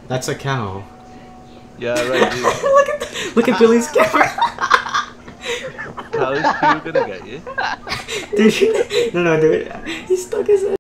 That's a cow. Yeah, right, dude. Look at Billy's camera. Cow is too gonna get you. Dude, no, dude. He stuck his head.